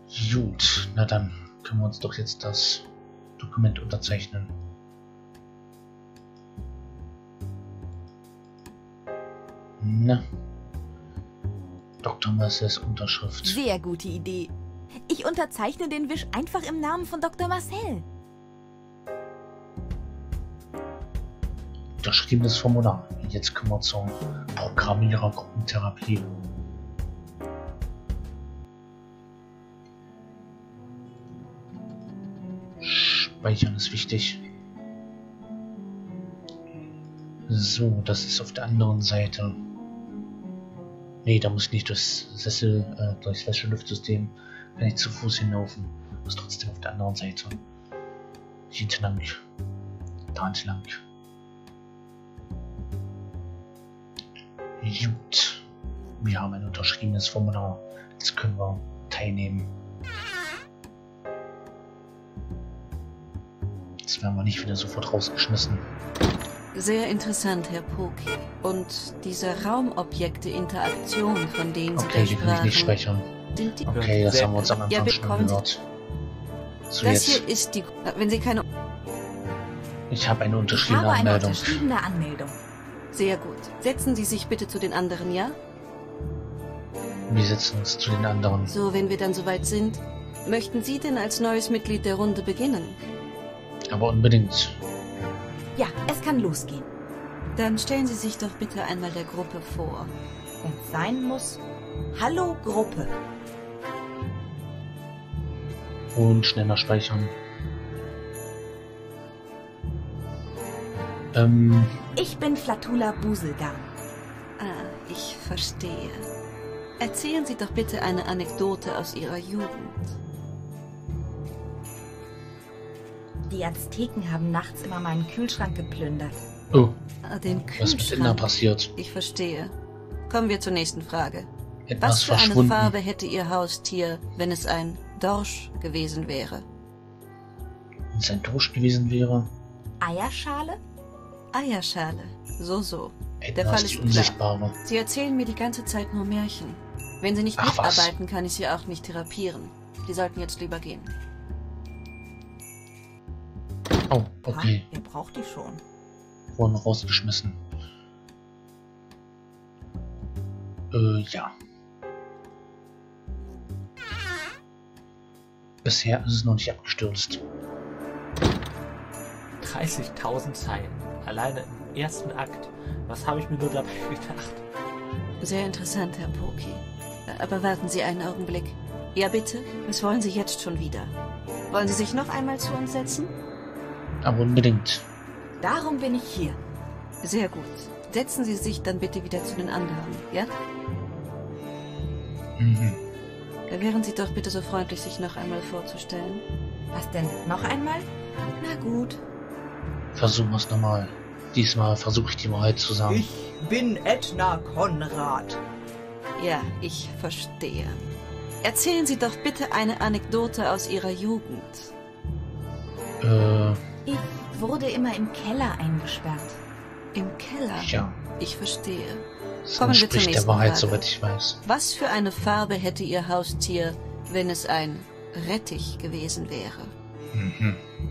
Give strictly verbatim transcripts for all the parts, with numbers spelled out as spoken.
Gut, na dann können wir uns doch jetzt das Dokument unterzeichnen. Na, Doktor Marcells Unterschrift. Sehr gute Idee. Ich unterzeichne den Wisch einfach im Namen von Doktor Marcel. Unterschriebenes Formular. Jetzt kommen wir zur Programmierergruppentherapie. Speichern ist wichtig. So, das ist auf der anderen Seite. Nee, da muss ich nicht durchs Sessel, äh, durchs Sessellüftsystem, kann ich zu Fuß hinlaufen. Muss trotzdem auf der anderen Seite. Hier entlang. Da entlang. Gut. Wir haben ein unterschriebenes Formular. Jetzt können wir teilnehmen. Jetzt werden wir nicht wieder sofort rausgeschmissen. Sehr interessant, Herr Poki. Und diese Raumobjekte-Interaktion, von denen Sie Okay, die kann ich nicht sprachen, speichern. sind die... Okay, das haben wir uns am Ja, Anfang schon bekommen Sie- gehört. So, Das jetzt. hier ist die... Wenn Sie keine... Ich habe eine Ich unterschriebene habe eine Anmeldung. unterschriebene Anmeldung. Sehr gut. Setzen Sie sich bitte zu den anderen, ja? Wir setzen uns zu den anderen. So, wenn wir dann soweit sind. Möchten Sie denn als neues Mitglied der Runde beginnen? Aber unbedingt. Ja, es kann losgehen. Dann stellen Sie sich doch bitte einmal der Gruppe vor. Wenn es sein muss. Hallo Gruppe. Und schneller speichern. Ähm, Ich bin Flatula Buselgarn. Ah, ich verstehe. Erzählen Sie doch bitte eine Anekdote aus Ihrer Jugend. Die Azteken haben nachts immer meinen Kühlschrank geplündert. oh, Ah, den was mit Inna Kühlschrank. passiert? Ich verstehe. Kommen wir zur nächsten Frage. Etwas Was für eine verschwunden. Farbe hätte Ihr Haustier, wenn es ein Dorsch gewesen wäre? Wenn es ein Dorsch gewesen wäre, Eierschale? Eierschale. So, so. Der Edna Fall ist ist die klar. Unsichtbare. Sie erzählen mir die ganze Zeit nur Märchen. Wenn Sie nicht Ach, was? mitarbeiten, kann ich Sie auch nicht therapieren. Sie sollten jetzt lieber gehen. Oh, okay. Ha, wer braucht die schon? Wurden rausgeschmissen. Äh, ja. Bisher ist es noch nicht abgestürzt. dreißigtausend Zeilen. Alleine im ersten Akt. Was habe ich mir nur dabei gedacht? Sehr interessant, Herr Poki. Aber warten Sie einen Augenblick. Ja, bitte? Was wollen Sie jetzt schon wieder? Wollen Sie sich noch einmal zu uns setzen? Aber unbedingt. Darum bin ich hier. Sehr gut. Setzen Sie sich dann bitte wieder zu den anderen, ja? Mhm. Wären Sie doch bitte so freundlich, sich noch einmal vorzustellen. Was denn? Noch einmal? Na gut. Versuchen wir es nochmal. Diesmal versuche ich die Wahrheit zu sagen. Ich bin Edna Konrad. Ja, ich verstehe. Erzählen Sie doch bitte eine Anekdote aus Ihrer Jugend. Äh, Ich wurde immer im Keller eingesperrt. Im Keller? ja. Ich verstehe. Das Kommen wir zur entspricht der nächsten Wahrheit, Frage. soweit ich weiß. Was für eine Farbe hätte Ihr Haustier, wenn es ein Rettich gewesen wäre? Mhm.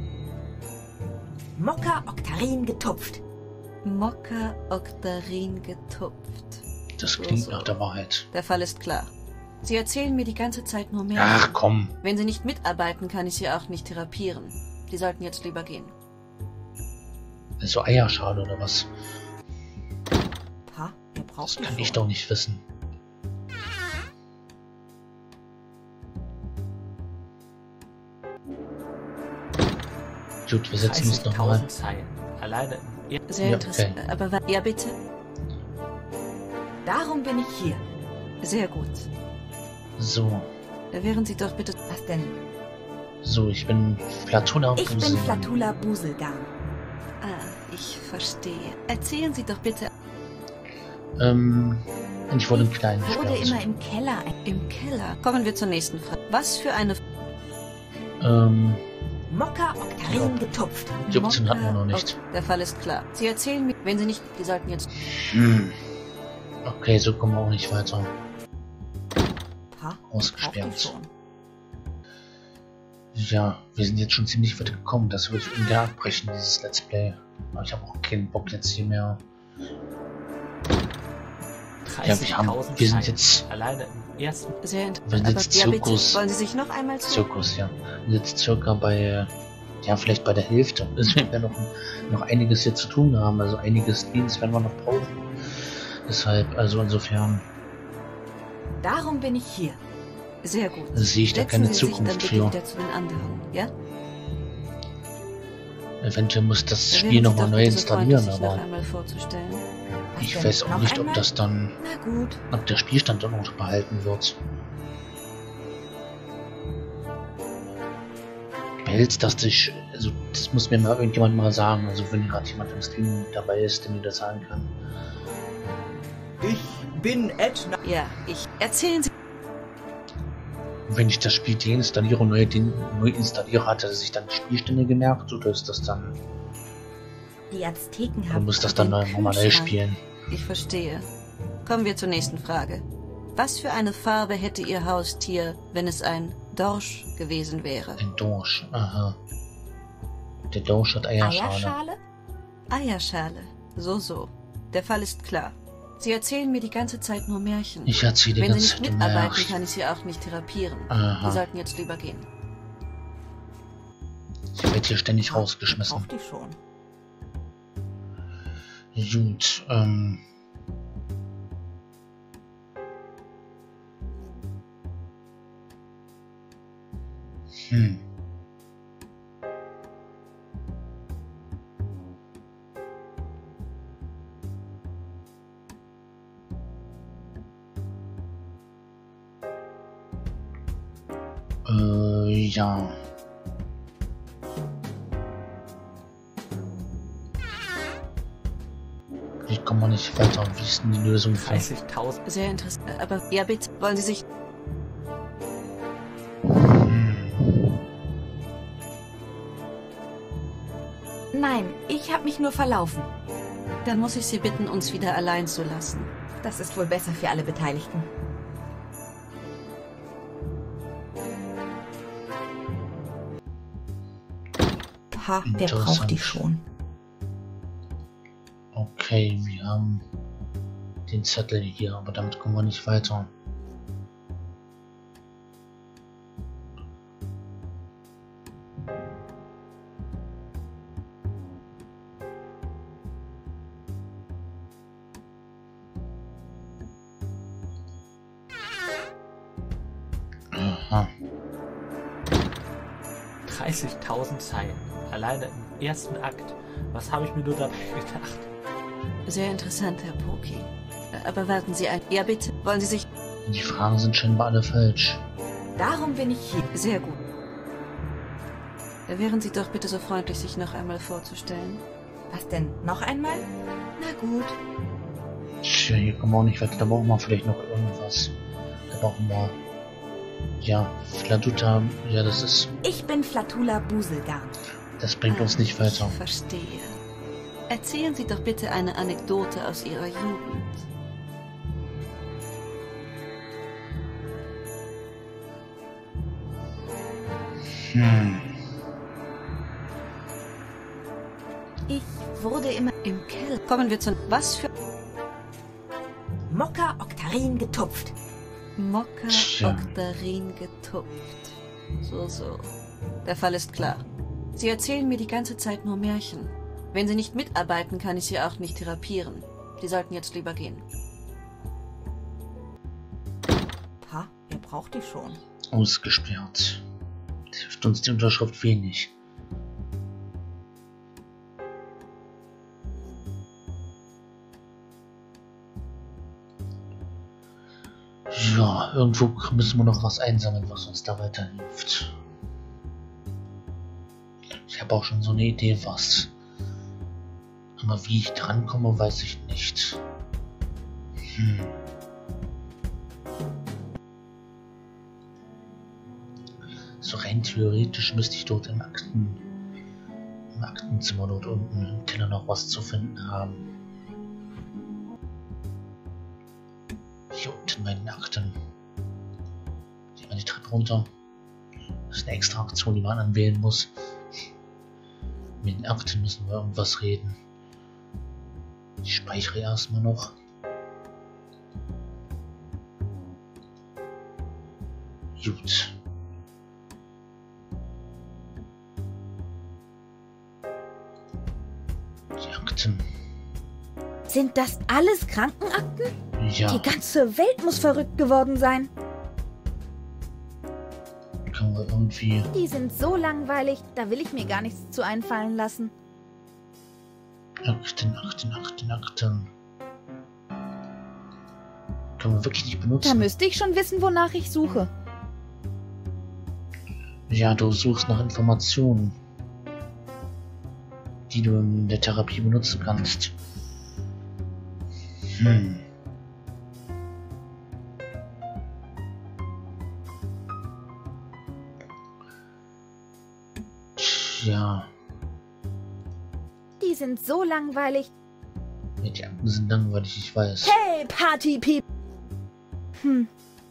Mokka Oktarin getupft. Mokka Oktarin getupft. Das klingt So, so. nach der Wahrheit. Der Fall ist klar. Sie erzählen mir die ganze Zeit nur mehr. Ach komm. Wenn Sie nicht mitarbeiten, kann ich Sie auch nicht therapieren. Sie sollten jetzt lieber gehen. So Eierschale oder was? Ha, wer Das braucht die kann schon? ich doch nicht wissen. Gut, wir setzen uns nochmal. dreißigtausend Zeilen. Alleine im ersten Sehr Ja, interessant. okay. Aber wa- ja, bitte. Darum bin ich hier. Sehr gut. So, Wären Sie doch bitte... Was denn? so, ich bin Platona Ich bin Buselmann. Flatula Buselgarn. Ah, ich verstehe. Erzählen Sie doch bitte... Ähm, und ich wurde im Kleinen Ich wurde gesperrt. immer im Keller ein... Im Keller. Kommen wir zur nächsten Frage. Was für eine... Ähm, Mokka Oktarin getupft. siebzehn hatten wir noch nicht. Der Fall ist klar. Sie erzählen mir... Wenn Sie nicht... Sie sollten jetzt... Hm. Okay, so kommen wir auch nicht weiter. Ha, wer braucht die Ausgesperrt. schon? Ja, wir sind jetzt schon ziemlich weit gekommen. Das würde ich ungern abbrechen, dieses Let's Play. Aber ich habe auch keinen Bock jetzt hier mehr. Ja, wir, haben, wir sind jetzt... Alleine im ersten... Sehr wir sind jetzt aber, Zirkus... ja, wollen Sie sich noch einmal zu? Zirkus, ja. Wir sind jetzt circa bei... Ja, vielleicht bei der Hälfte. Also wir werden noch, noch einiges hier zu tun haben. Also einige Streams werden wir noch brauchen. Deshalb, also insofern... Darum bin ich hier. Sehr gut. sehe ich da Setzen keine Sie Zukunft sich dann für. bitte wieder zu den anderen, ja? Eventuell muss das Da Spiel wären Sie nochmal doch neu bitte so installieren, freundlich, sich noch aber einmal vorzustellen. Was ich denn? weiß auch Noch nicht, ob einmal? das dann, Na gut. ob der Spielstand dann noch behalten wird. Behältst das dich, also das muss mir mal irgendjemand mal sagen, also wenn gerade jemand im Stream dabei ist, der mir das sagen kann. Ich bin Edna. Ja, ich... Erzählen Sie... Wenn ich das Spiel deinstalliere und neu, den, neu installiere, hat er sich dann die Spielstände gemerkt oder ist das dann, Die Azteken oder haben muss das dann den nochmal neu Kühlschrank. spielen? Ich verstehe. Kommen wir zur nächsten Frage. Was für eine Farbe hätte Ihr Haustier, wenn es ein Dorsch gewesen wäre? Ein Dorsch, aha. Der Dorsch hat Eierschale. Eierschale? Eierschale. So, so. Der Fall ist klar. Sie erzählen mir die ganze Zeit nur Märchen. Ich erzähle die Wenn Sie ganze nicht Zeit mitarbeiten, Märchen. kann ich Sie auch nicht therapieren. Aha. Sie sollten jetzt lieber gehen. Ich werde hier ständig rausgeschmissen. Braucht die schon. Gut, ähm... Hm. Äh, ja. Ich komme mal nicht weiter. Wie ist denn die Lösung für? dreißigtausend. Sehr interessant. Aber ja, bitte. Wollen Sie sich... Hm. Nein, ich habe mich nur verlaufen. Dann muss ich Sie bitten, uns wieder allein zu lassen. Das ist wohl besser für alle Beteiligten. Ha, der braucht die schon. Okay, wir haben den Zettel hier, aber damit kommen wir nicht weiter. Aha. dreißigtausend Zeilen. Alleine im ersten Akt. Was habe ich mir nur dabei gedacht? Sehr interessant, Herr Poki. Aber warten Sie ein... Ja, bitte. Wollen Sie sich... Die Fragen sind scheinbar alle falsch. Darum bin ich hier. Sehr gut. Da wären Sie doch bitte so freundlich, sich noch einmal vorzustellen. Was denn? Noch einmal? Na gut. Tja, hier kommen wir auch nicht weiter. Da brauchen wir vielleicht noch irgendwas. Da brauchen wir... Ja, Fladuta, ja, das ist... Ich bin Flatula Buselgarn. Das bringt uns Ah, nicht weiter. Ich verstehe. Erzählen Sie doch bitte eine Anekdote aus Ihrer Jugend. Hm. Ich wurde immer Im Keller. Kommen wir zu... Was für... Mokka Oktarin getupft. Mokka Tja. Oktarin getupft. So, so. Der Fall ist klar. Sie erzählen mir die ganze Zeit nur Märchen. Wenn Sie nicht mitarbeiten, kann ich Sie auch nicht therapieren. Sie sollten jetzt lieber gehen. Ha, wer braucht die schon? Ausgesperrt. Das hilft uns die Unterschrift wenig. Ja, irgendwo müssen wir noch was einsammeln, was uns da weiterhilft. Ich habe auch schon so eine Idee, was. Aber wie ich drankomme, weiß ich nicht. Hm. So rein theoretisch müsste ich dort im Akten, im Aktenzimmer dort unten im Keller noch was zu finden haben. Hier unten bei den Akten. Gehen wir die Treppe runter. Das ist eine extra Aktion, die man anwählen muss. Mit den Akten müssen wir irgendwas reden. Ich speichere erstmal noch. Gut. Die Akten. Sind das alles Krankenakten? Ja. Die ganze Welt muss verrückt geworden sein. Kann man irgendwie... Die sind so langweilig, da will ich mir gar nichts zu einfallen lassen. Akten, Akten, Akten, Akten. Kann man wirklich nicht benutzen. Da müsste ich schon wissen, wonach ich suche. Ja, du suchst nach Informationen, die du in der Therapie benutzen kannst. Hm. Tja. Die sind so langweilig. Ja, die Akten sind langweilig, ich weiß. Hey, Party-Piep! Hm,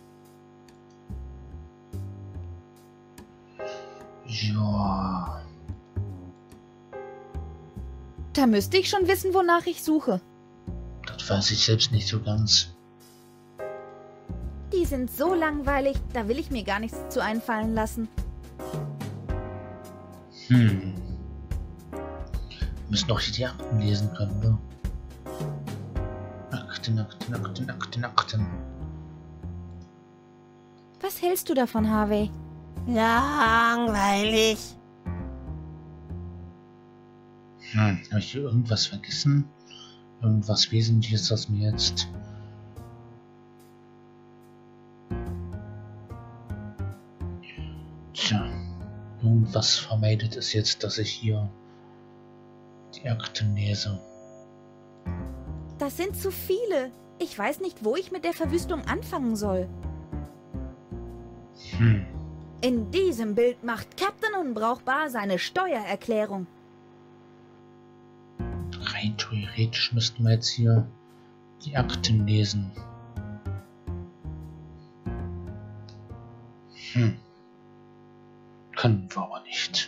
Ja. da müsste ich schon wissen, wonach ich suche. Das weiß ich selbst nicht so ganz. Die sind so langweilig, da will ich mir gar nichts zu einfallen lassen. Hm. Wir müssen doch hier die Akten lesen können, ne? Akten, Akten, Akten, Akten, Akten. Was hältst du davon, Harvey? Langweilig. Hm, habe ich hier irgendwas vergessen? Irgendwas Wesentliches, das mir jetzt... Tja, irgendwas vermeidet es jetzt, dass ich hier die Akten lese. Das sind zu viele. Ich weiß nicht, wo ich mit der Verwüstung anfangen soll. Hm, In diesem Bild macht Captain Unbrauchbar seine Steuererklärung. rein theoretisch müssten wir jetzt hier die Akten lesen. Hm. Können wir aber nicht.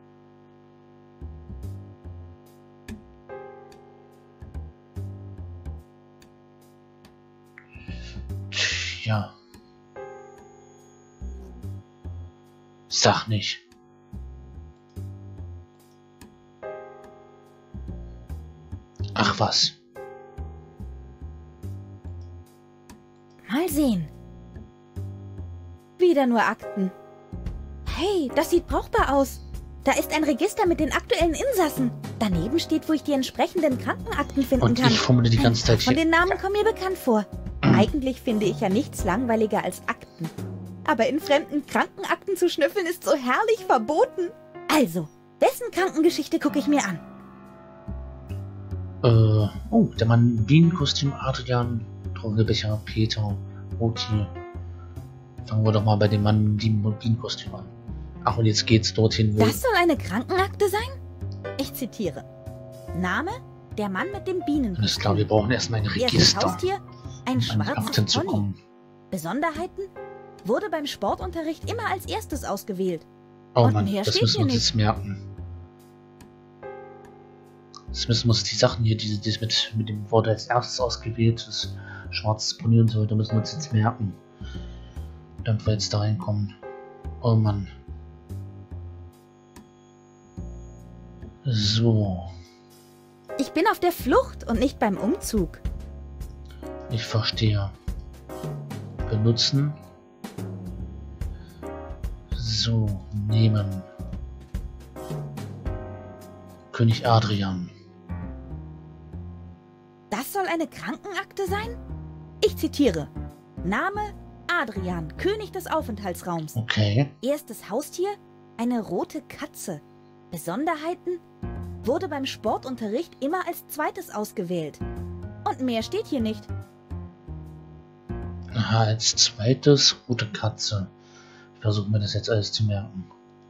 Tja. Sag nicht. Ach was. Mal sehen. Wieder nur Akten. Hey, das sieht brauchbar aus. Da ist ein Register mit den aktuellen Insassen. Daneben steht, wo ich die entsprechenden Krankenakten finden Und kann. ich formuliere die ganze Zeit Von hier. den Namen kommen mir bekannt vor. Eigentlich finde ich ja nichts langweiliger als Akten. Aber in fremden Krankenakten zu schnüffeln ist so herrlich verboten. Also, wessen Krankengeschichte gucke ich mir an? Äh, oh, der Mann im Bienenkostüm, Adrian, Drogebecher, Peter, Roti. Fangen wir doch mal bei dem Mann im Bienenkostüm an. Ach, und jetzt geht's dorthin, wo... Das soll eine Krankenakte sein? Ich zitiere. Name, der Mann mit dem Bienen. Alles klar, wir brauchen erstmal ein Erstes Register, Haustier, ein um an die schwarzes Akten zu Pony. kommen. Besonderheiten? Wurde beim Sportunterricht immer als erstes ausgewählt. Oh Und Mann, mehr das steht müssen wir hier uns jetzt merken. Jetzt müssen wir uns die Sachen hier, die, die mit, mit dem Wort als erstes ausgewählt, das schwarzes Pony und so, da müssen wir uns jetzt merken. Damit wir jetzt da reinkommen. Oh Mann. So, Ich bin auf der Flucht und nicht beim Umzug. ich verstehe. Benutzen. So, nehmen. König Adrian. Das soll eine Krankenakte sein? Ich zitiere. Name Adrian, König des Aufenthaltsraums. Okay. Erstes Haustier, eine rote Katze. Besonderheiten? Wurde beim Sportunterricht immer als zweites ausgewählt. Und mehr steht hier nicht. Aha, als zweites rote Katze. Ich versuche mir das jetzt alles zu merken.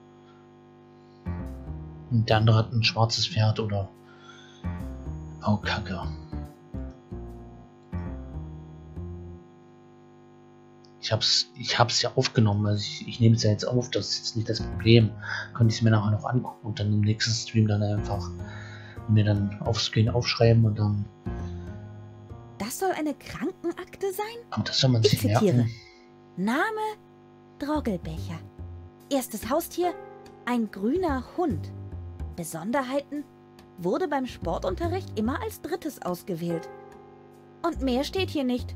Und der andere hat ein schwarzes Pferd oder... Oh, Kacke. Ich hab's, ich hab's ja aufgenommen, also ich, ich nehme es ja jetzt auf, das ist jetzt nicht das Problem. Könnte ich es mir nachher noch angucken und dann im nächsten Stream dann einfach mir dann aufs Screen aufschreiben und dann... Das soll eine Krankenakte sein? Aber das soll man Ich sich zitiere. merken. Name Droggelbecher. Erstes Haustier ein grüner Hund. Besonderheiten wurde beim Sportunterricht immer als drittes ausgewählt. Und mehr steht hier nicht.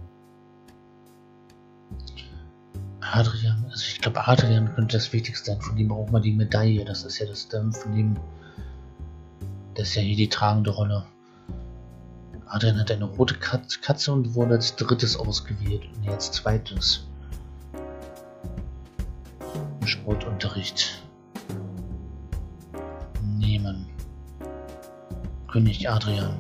Adrian, also ich glaube Adrian könnte das Wichtigste sein, von dem braucht man die Medaille, das ist ja das, ähm, von dem, das ist ja hier die tragende Rolle. Adrian hat eine rote Katz, Katze und wurde als drittes ausgewählt und jetzt zweites. Sportunterricht. Nehmen. König Adrian.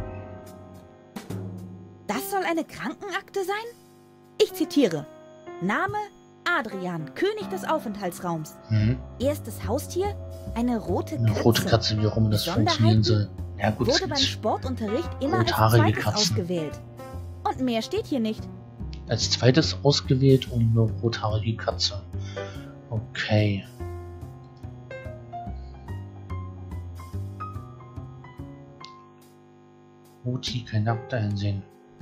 Das soll eine Krankenakte sein? Ich zitiere. Name Adrian, König des Aufenthaltsraums. Mhm. Erstes Haustier eine rote Eine Katze. rote Katze, wie auch immer das funktionieren soll. Ja gut, es Wurde beim gibt Sportunterricht immer als rothaarige zweites Katzen. ausgewählt. Und mehr steht hier nicht. als zweites ausgewählt und eine rothaarige Katze. Okay. Ruti, keine Akte einsehen.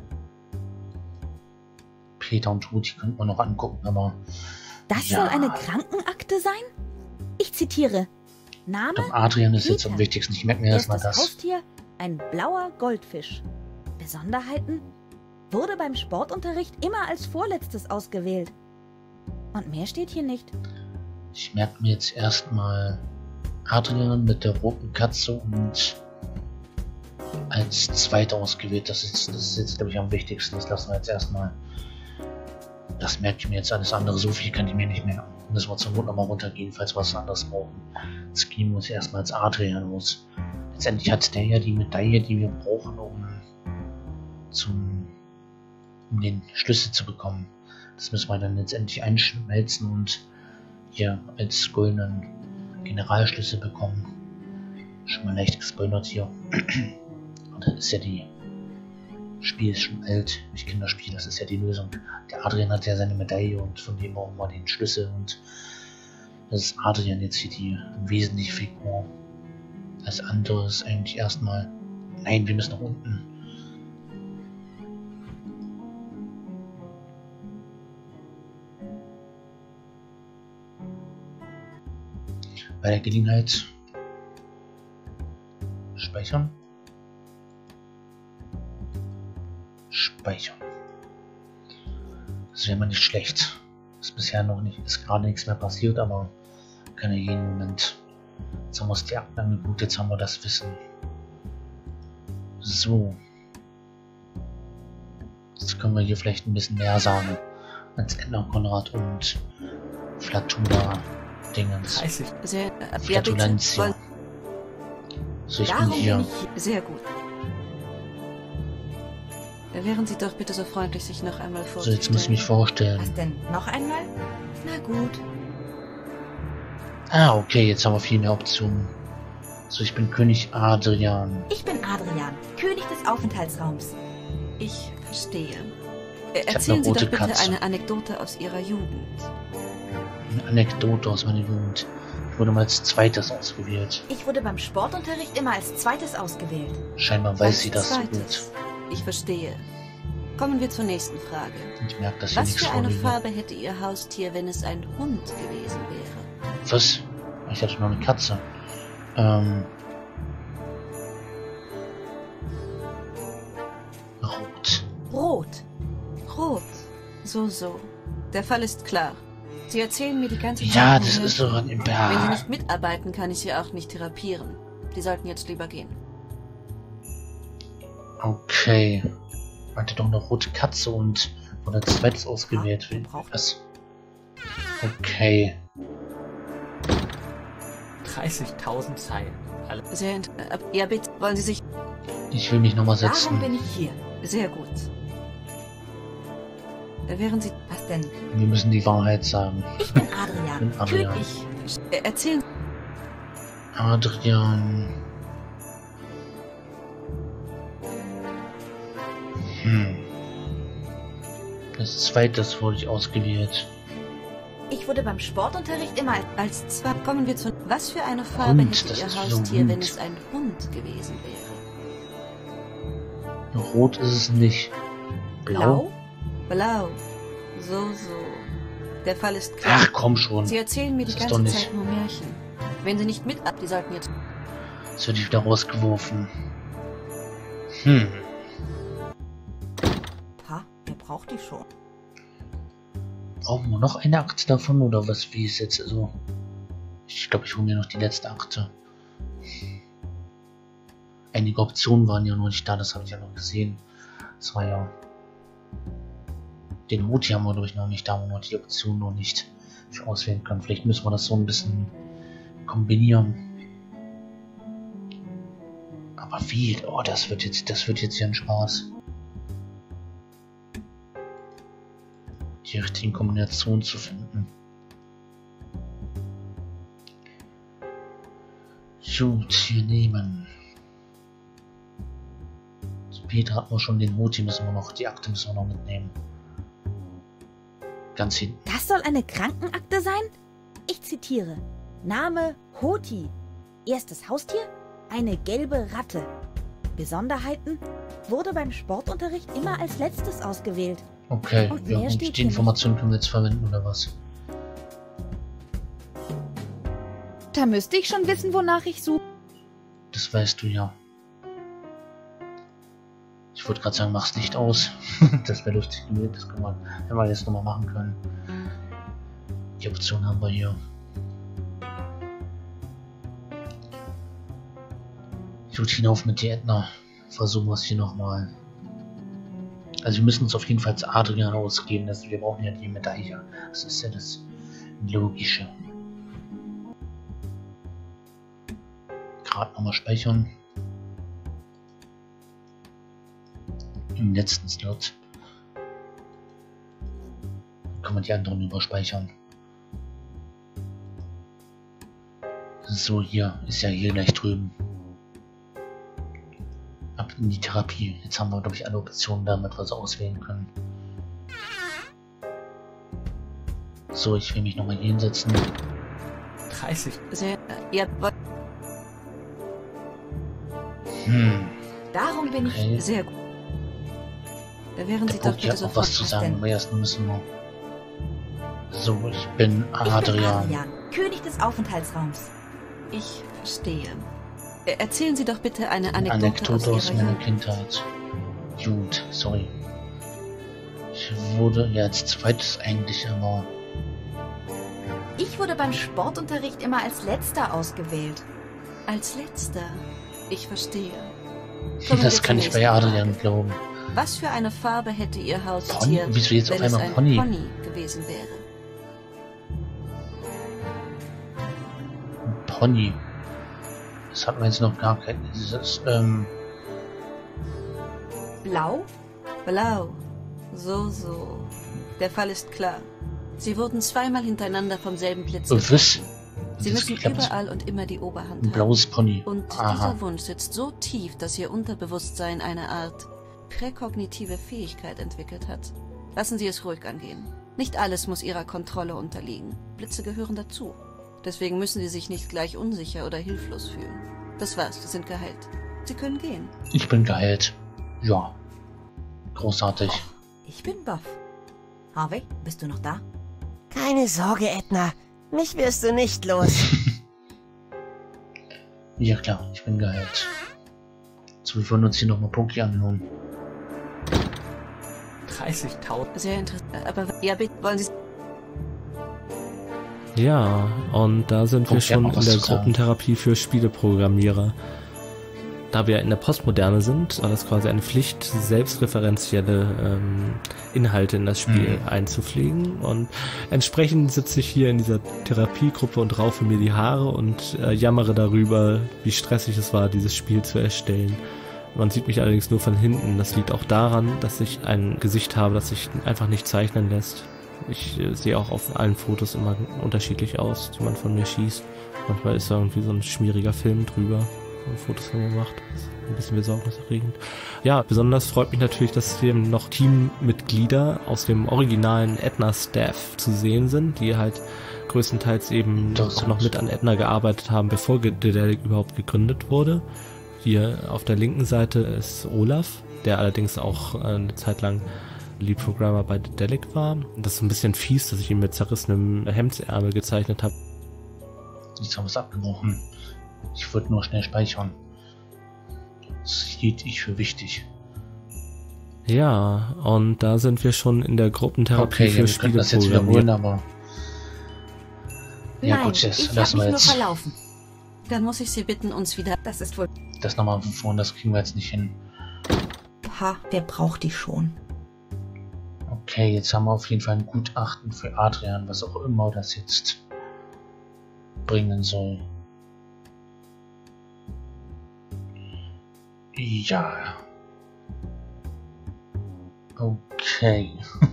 Peter und Ruti könnte man noch angucken, aber... Das ja. soll eine Krankenakte sein? Ich zitiere. Name Doch Adrian ist jetzt am Peter. wichtigsten. Ich merke mir erstmal Erstes das. Haustier ein blauer Goldfisch. Besonderheiten wurde beim Sportunterricht immer als vorletztes ausgewählt. Und mehr steht hier nicht. Ich merke mir jetzt erstmal Adrian mit der roten Katze und als zweiter ausgewählt. Das ist, das ist jetzt, glaube ich, am wichtigsten. Das lassen wir jetzt erstmal. Das merke ich mir jetzt. Alles andere, so viel kann ich mir nicht merken. Müssen wir zur Not nochmal runtergehen, falls wir was anderes brauchen. Jetzt gehen wir uns erstmal als Adrian los. Letztendlich hat der ja die Medaille, die wir brauchen, um, zum, um den Schlüssel zu bekommen. Das müssen wir dann letztendlich einschmelzen und hier als goldenen Generalschlüssel bekommen. Schon mal leicht gespoilert hier. Und das ist ja die Spiel ist schon alt. Ich kenne das Spiel, das ist ja die Lösung. Der Adrian hat ja seine Medaille und von dem brauchen wir den Schlüssel und das ist Adrian jetzt hier die wesentliche Figur. Das andere ist eigentlich erstmal... Nein, wir müssen nach unten. Bei der Gelegenheit speichern. Speichern. Das wäre mal nicht schlecht. Ist bisher noch nicht, ist gerade nichts mehr passiert, aber kann ja jeden Moment. Jetzt haben wir uns die Akten angeguckt, jetzt haben wir das Wissen. So. Jetzt können wir hier vielleicht ein bisschen mehr sagen als Edna Konrad und Flatula Dingens. dreißig. Sehr, äh, ja, bitte. Flatulentia. Wollen- So, ich bin Darum hier. bin ich hier. Sehr gut. Wären Sie doch bitte so freundlich, sich noch einmal So, vorzustellen. jetzt muss ich mich vorstellen. Was denn? Noch einmal? Na gut. Ah, okay, jetzt haben wir viel mehr Optionen. So, ich bin König Adrian. Ich bin Adrian, König des Aufenthaltsraums. Ich verstehe. Äh, hab Erzählen eine Sie doch rote bitte Katze. eine Anekdote aus Ihrer Jugend. Eine Anekdote aus meiner Jugend. Ich wurde mal als zweites ausgewählt. Ich wurde beim Sportunterricht immer als zweites ausgewählt. Scheinbar weiß Als sie das so zweites. gut. Ich verstehe. Kommen wir zur nächsten Frage. Ich merke, dass hier Was nichts für eine vorliegt. Farbe hätte Ihr Haustier, wenn es ein Hund gewesen wäre? Was? Ich hatte noch eine Katze. Ähm. Rot. Rot. Rot. So, so. Der Fall ist klar. Sie erzählen mir die ganze Zeit. Ja, nur das ist Märchen. doch ein Wenn Sie Imper. nicht mitarbeiten, kann ich Sie auch nicht therapieren. Sie sollten jetzt lieber gehen. Okay. Ich hatte doch eine rote Katze und wurde als zweites ausgewählt. wir brauchen- Was? Okay. dreißigtausend Zeilen. Alle Sehr int äh, ja, bitte. Wollen Sie sich... Ich will mich nochmal setzen. Darum bin ich hier. Sehr gut. Äh, Wären Sie... Was denn? Wir müssen die Wahrheit sagen. Ich bin Ich Adrian, bin Adrian. König. Äh, erzählen Adrian. Hm. Das zweite wurde ich ausgewählt. Ich wurde beim Sportunterricht immer als... Als zwei kommen wir zu... Was für eine Farbe Hund, hätte das Ihr ist Haustier, so wenn Hund. es ein Hund gewesen wäre? Rot ist es nicht. Blau? Blau. So, so. Der Fall ist klar. Ach komm schon. Sie erzählen mir die Das ist ganze doch nicht- Zeit nur Märchen. Wenn Sie nicht mit ab, die sollten jetzt... Jetzt wird ich wieder rausgeworfen. Hm. Pa, wer braucht die schon? Brauchen wir noch eine Akte davon oder was? Wie ist jetzt so? Ich glaube, ich hole mir noch die letzte Akte. Einige Optionen waren ja noch nicht da, das habe ich ja noch gesehen. Das war ja. Den Hut hier haben wir, glaube ich, noch nicht da, wo wir die Option noch nicht auswählen können. Vielleicht müssen wir das so ein bisschen kombinieren. Aber wie? Oh, das wird jetzt, das wird jetzt hier ein Spaß. Die richtigen Kombinationen zu finden. Gut, hier nehmen. Peter hat nur schon den Hut, die müssen wir noch, die Akte müssen wir noch mitnehmen. Ganz hinten. Das soll eine Krankenakte sein? Ich zitiere. Name Hoti. Erstes Haustier? Eine gelbe Ratte. Besonderheiten? Wurde beim Sportunterricht immer als letztes ausgewählt. Okay, Und ja, mehr und steht die hier Informationen können wir jetzt verwenden, oder was? Da müsste ich schon wissen, wonach ich suche. Das weißt du ja. Ich wollte gerade sagen, mach's nicht aus. Das wäre lustig gewesen, das können wir, wenn wir jetzt nochmal machen können. Die Option haben wir hier. Gut, hinauf mit die Ätna. Versuchen wir es hier nochmal. Also wir müssen uns auf jeden Fall als Adrian ausgeben. Also wir brauchen ja die Medaille. Das ist ja das Logische. Gerade nochmal speichern. Im letzten Slot. Dann können wir die anderen überspeichern. So, hier ist ja hier gleich drüben. Ab in die Therapie. Jetzt haben wir, glaube ich, alle Optionen, damit wir sie auswählen können. So, ich will mich nochmal hier hinsetzen. dreißig. Sehr... Ihr wollt... Hm, Darum bin ich... okay. Sehr gut. Da wären Der Sie doch Punkt, bitte hat noch sofort... was zu was sagen, denn? aber erst müssen wir. So, ich bin Ich bin Adrian. Adrian, König des Aufenthaltsraums. Ich verstehe. Äh, Erzählen Sie doch bitte eine Anekdote, Anekdote aus aus Ihrer meiner Jugend. Kindheit. Gut, sorry. Ich wurde ja als zweites eigentlich, aber Ich wurde beim Sportunterricht immer als letzter ausgewählt. Als letzter. Ich verstehe. Kommen das wir kann zur ich bei nächsten Adrian Frage. glauben. Was für eine Farbe hätte Ihr Pony? Haustier, Wieso jetzt wenn auf es einmal ein Pony? Pony gewesen wäre? Ein Pony. Das hat man jetzt noch gar kein. Dieses, ähm, Blau? Blau. So, so. Der Fall ist klar. Sie wurden zweimal hintereinander vom selben Blitz was? getroffen. Sie Das müssen klappt. überall und immer die Oberhand Ein haben. blaues Pony. Und Aha. dieser Wunsch sitzt so tief, dass Ihr Unterbewusstsein eine Art präkognitive Fähigkeit entwickelt hat. Lassen Sie es ruhig angehen. Nicht alles muss Ihrer Kontrolle unterliegen. Blitze gehören dazu. Deswegen müssen Sie sich nicht gleich unsicher oder hilflos fühlen. Das war's, Sie sind geheilt. Sie können gehen. Ich bin geheilt. Ja. Großartig. Ich bin Buff. Harvey, bist du noch da? Keine Sorge, Edna. Mich wirst du nicht los. Ja klar, ich bin geheilt. So, wir wollen uns hier nochmal Punky anhören. dreißigtausend. Sehr interessant. Aber ja, bitte, wollen Sie... Ja, und da sind wir Punkt, ja, schon noch in was der zu sagen. Gruppentherapie für Spieleprogrammierer. Da wir in der Postmoderne sind, war das quasi eine Pflicht, selbstreferenzielle ähm, Inhalte in das Spiel Mhm. einzupflegen. Und entsprechend sitze ich hier in dieser Therapiegruppe und raufe mir die Haare und äh, jammere darüber, wie stressig es war, dieses Spiel zu erstellen. Man sieht mich allerdings nur von hinten. Das liegt auch daran, dass ich ein Gesicht habe, das sich einfach nicht zeichnen lässt. Ich äh, sehe auch auf allen Fotos immer unterschiedlich aus, die man von mir schießt. Manchmal ist da irgendwie so ein schmieriger Film drüber. Fotos von mir gemacht. Das ist ein bisschen besorgniserregend. Ja, besonders freut mich natürlich, dass hier noch Teammitglieder aus dem originalen Edna-Staff zu sehen sind, die halt größtenteils eben Das noch mit an Edna gearbeitet haben, bevor Dedelic überhaupt gegründet wurde. Hier auf der linken Seite ist Olaf, der allerdings auch eine Zeit lang Lead-Programmer bei Dedelic war. Das ist ein bisschen fies, dass ich ihn mit zerrissenem Hemdsärmel gezeichnet habe. Jetzt haben wir es abgebrochen. Ich wollte nur schnell speichern. Das hielt ich für wichtig. Ja, und da sind wir schon in der Gruppentherapie Okay, für ja, wir Spiele können das jetzt wiederholen, programmiert. aber... Ja Nein, gut, das ich hab lassen mich wir nur jetzt. verlaufen. Dann muss ich Sie bitten, uns wieder... Das ist wohl... Das nochmal von vorne, das kriegen wir jetzt nicht hin. Ha, wer braucht die schon? Okay, jetzt haben wir auf jeden Fall ein Gutachten für Adrian, was auch immer das jetzt bringen soll. Ja. Okay.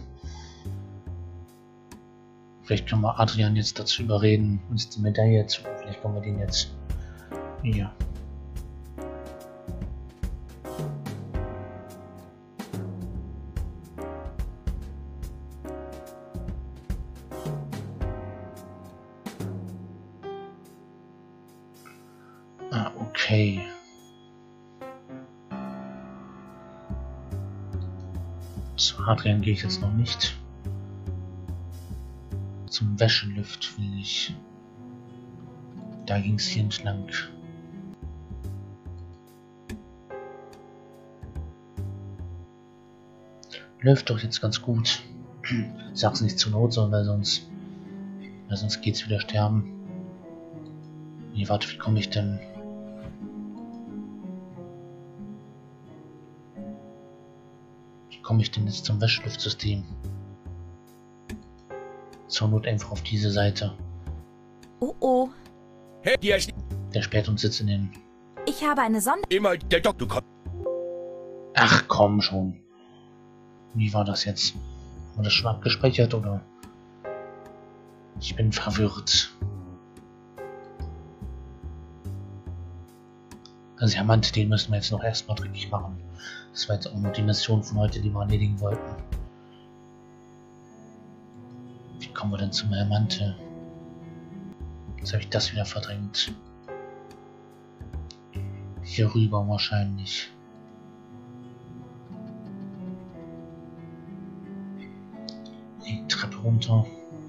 Vielleicht können wir Adrian jetzt dazu überreden, uns die Medaille zu... Vielleicht können wir den jetzt... Ja. Ah, okay. Zu Adrian gehe ich jetzt noch nicht. Zum Wäschelift will ich. Da ging es hier entlang. Läuft doch jetzt ganz gut. Sag's nicht zur Not, sondern weil sonst, weil sonst geht's wieder sterben. Nee, warte, wie komme ich denn? Wie komme ich denn jetzt zum Wäscheliftsystem? Zur Not einfach auf diese Seite. Oh oh, Hey, hier ist Der sperrt uns jetzt in den... ich habe eine Sonder... immer der Doktor kommt. Ach komm schon. Wie war das jetzt? Haben wir das schon abgespeichert oder? Ich bin verwirrt. Also er meinte, den müssen wir jetzt noch erstmal dreckig machen. Das war jetzt auch nur die Mission von heute, die wir erledigen wollten. Wie kommen wir denn zum Hermante? Jetzt habe ich das wieder verdrängt. Hier rüber wahrscheinlich. Die Treppe runter.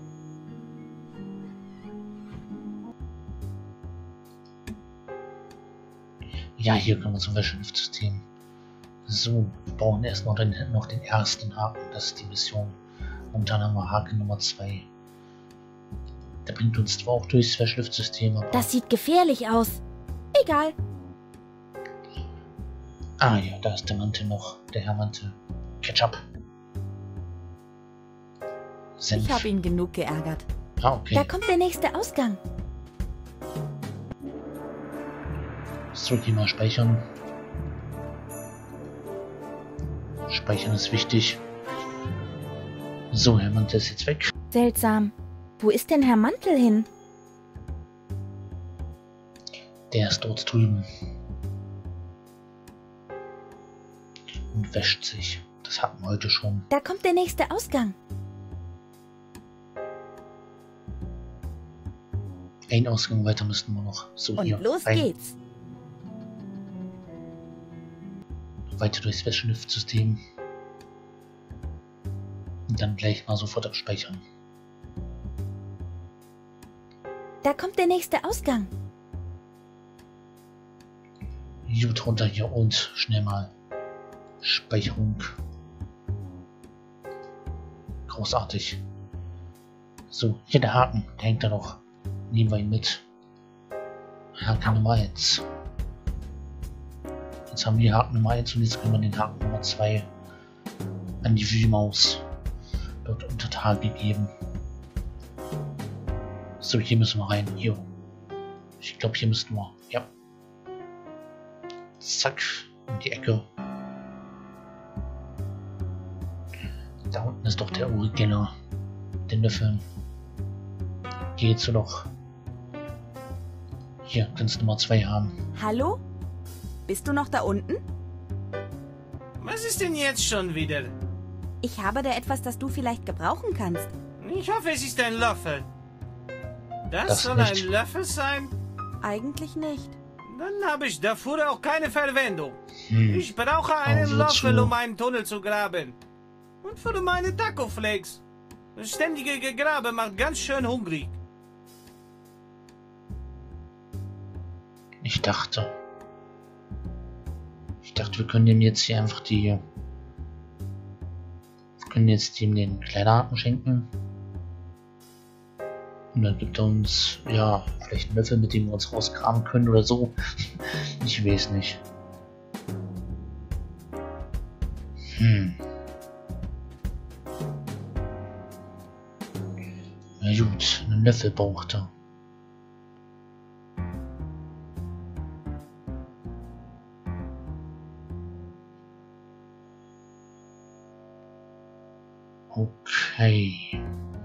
Ja, hier kommen wir zum Wäscheliftsystem. So, wir brauchen erstmal den, noch den ersten Haken, das ist die Mission. Und dann haben wir Haken Nummer zwei. Der bringt uns zwar auch durchs Wäscheliftsystem, aber... Das sieht gefährlich aus. Egal. Ah ja, da ist der Mantel noch, der Herr Mantel. Ketchup. Senf. Ich habe ihn genug geärgert. Ah, okay. Da kommt der nächste Ausgang. So, hier mal speichern. Speichern ist wichtig. So, Herr Mantel ist jetzt weg. Seltsam. Wo ist denn Herr Mantel hin? Der ist dort drüben. Und wäscht sich. Das hatten wir heute schon. Da kommt der nächste Ausgang. Ein Ausgang weiter müssten wir noch. So, Und hier. los rein. geht's. Weiter durchs Wäscheliftsystem. Und dann gleich mal sofort abspeichern. Da kommt der nächste Ausgang. Gut, runter hier und schnell mal Speicherung. Großartig. So, hier der Haken, der hängt da noch. Nehmen wir ihn mit. Haken Nummer eins. Jetzt haben wir Haken Nummer eins und jetzt können wir den Haken Nummer zwei an die Wühlmaus dort unter Tage geben. So, hier müssen wir rein. Hier. Ich glaube, hier müssten wir. Ja. Zack. In die Ecke. Da unten ist doch der Uri Geller. Der Löffel. Hier geht's doch. Hier, kannst du Nummer zwei haben. Hallo? Bist du noch da unten? Was ist denn jetzt schon wieder? Ich habe da etwas, das du vielleicht gebrauchen kannst. Ich hoffe, es ist ein Löffel. Das, Das soll nicht. ein Löffel sein? Eigentlich nicht. Dann habe ich dafür auch keine Verwendung. Hm. Ich brauche einen Aber wozu? Löffel, um einen Tunnel zu graben. Und für meine Taco-Flakes. Das ständige Gegrabe macht ganz schön hungrig. Ich dachte. Ich dachte, wir können dem jetzt hier einfach die. Wir können jetzt ihm den Kleiderhaken schenken. Und dann gibt er uns, ja, vielleicht einen Löffel, mit dem wir uns rausgraben können oder so. Ich weiß nicht. Hm. Na gut, einen Löffel braucht er. Okay.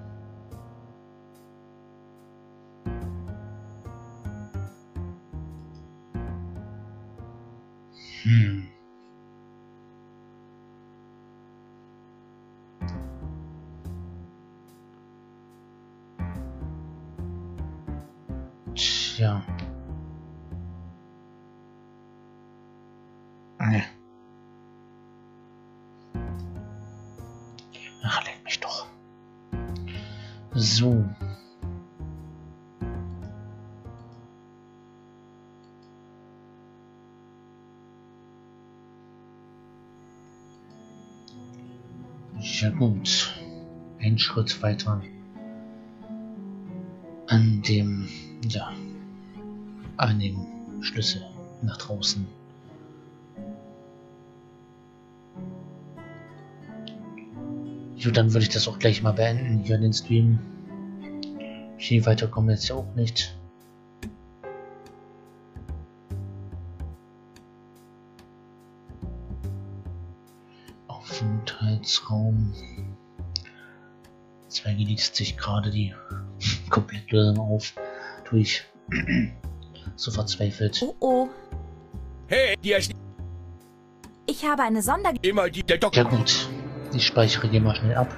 Hm. Tja. Nee. Ach, leck mich doch. So. Ja gut. Ein Schritt weiter. An dem, ja, an dem Schlüssel nach draußen. Jo, dann würde ich das auch gleich mal beenden, hier den Stream. Viel weiter kommen wir jetzt ja auch nicht. Aufenthaltsraum. Zweige liest sich gerade die komplette auf durch. So verzweifelt. Oh oh, Hey, dir ist ich habe eine Sonder... immer die, der Ja Doktor. gut, ich speichere hier mal schnell ab.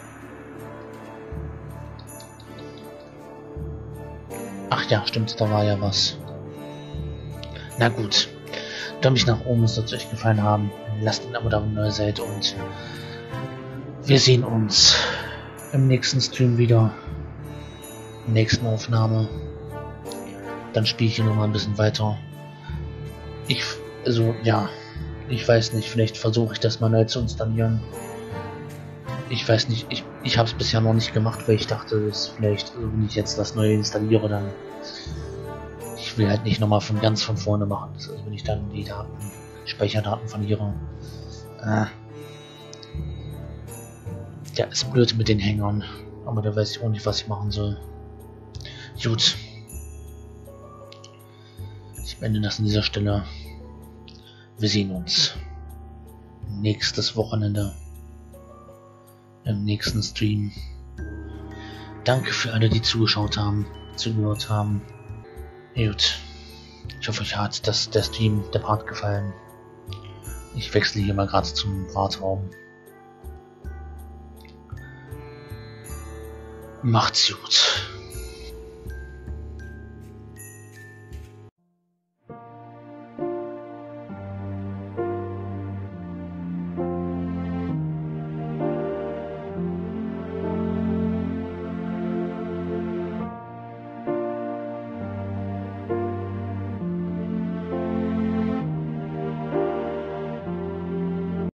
Ach ja, stimmt, da war ja was. Na gut, Daumen nach oben, es wird euch gefallen haben. Lasst ein Abo da, wenn ihr neu seid, und wir sehen uns im nächsten Stream wieder. Nächsten Aufnahme. Dann spiele ich hier noch mal ein bisschen weiter. Ich, also ja, ich weiß nicht, vielleicht versuche ich das mal neu zu installieren. Ich weiß nicht, ich, ich habe es bisher noch nicht gemacht, weil ich dachte, dass vielleicht, also wenn ich jetzt das Neue installiere, dann ich will halt nicht nochmal von ganz von vorne machen. Also wenn ich dann die Daten, Speicherdaten verliere. Äh, ja, ist blöd mit den Hängern, aber da weiß ich auch nicht, was ich machen soll. Gut. Ich beende das an dieser Stelle. Wir sehen uns nächstes Wochenende im nächsten Stream. Danke für alle, die zugeschaut haben, zugehört haben. Gut. Ich hoffe, euch hat das, der Stream, der Part gefallen. Ich wechsle hier mal gerade zum Wartraum. Macht's gut.